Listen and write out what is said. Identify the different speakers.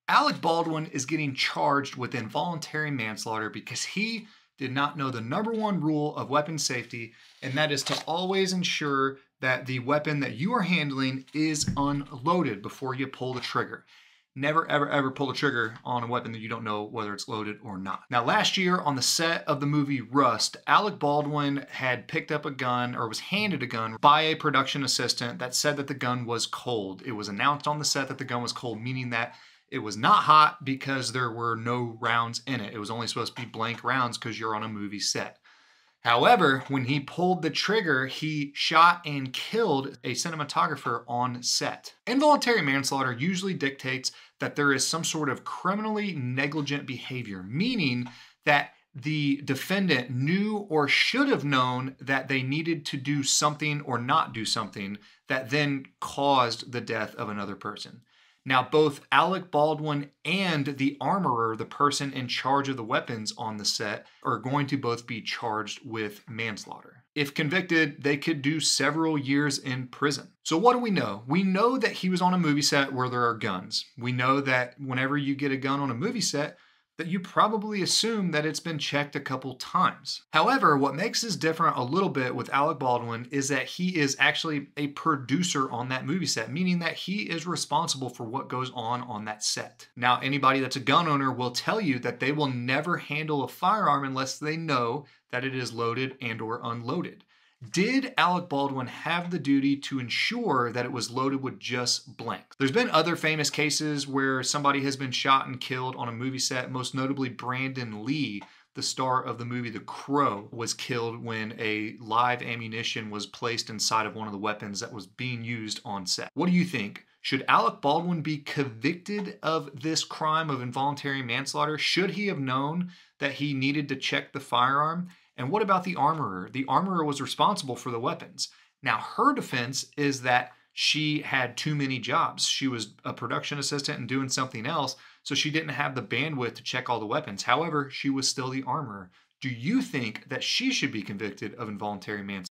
Speaker 1: Alec Baldwin is getting charged with involuntary manslaughter because he did not know the #1 rule of weapon safety, and that is to always ensure that the weapon that you are handling is unloaded before you pull the trigger. Never, ever, ever pull the trigger on a weapon that you don't know whether it's loaded or not. Now, last year on the set of the movie Rust, Alec Baldwin had picked up a gun or was handed a gun by a production assistant that said that the gun was cold. It was announced on the set that the gun was cold, meaning that it was not hot because there were no rounds in it. It was only supposed to be blank rounds because you're on a movie set. However, when he pulled the trigger, he shot and killed a cinematographer on set. Involuntary manslaughter usually dictates that there is some sort of criminally negligent behavior, meaning that the defendant knew or should have known that they needed to do something or not do something that then caused the death of another person. Now, both Alec Baldwin and the armorer, the person in charge of the weapons on the set, are going to both be charged with manslaughter. If convicted, they could do several years in prison. So what do we know? We know that he was on a movie set where there are guns. We know that whenever you get a gun on a movie set, that you probably assume that it's been checked a couple times. However, what makes this different a little bit with Alec Baldwin is that he is actually a producer on that movie set, meaning that he is responsible for what goes on that set. Now, anybody that's a gun owner will tell you that they will never handle a firearm unless they know that it is loaded and or unloaded. Did Alec Baldwin have the duty to ensure that it was loaded with just blanks? There's been other famous cases where somebody has been shot and killed on a movie set, most notably Brandon Lee, the star of the movie The Crow, was killed when a live ammunition was placed inside of one of the weapons that was being used on set. What do you think? Should Alec Baldwin be convicted of this crime of involuntary manslaughter? Should he have known that he needed to check the firearm? And what about the armorer? The armorer was responsible for the weapons. Now, her defense is that she had too many jobs. She was a production assistant and doing something else, so she didn't have the bandwidth to check all the weapons. However, she was still the armorer. Do you think that she should be convicted of involuntary manslaughter?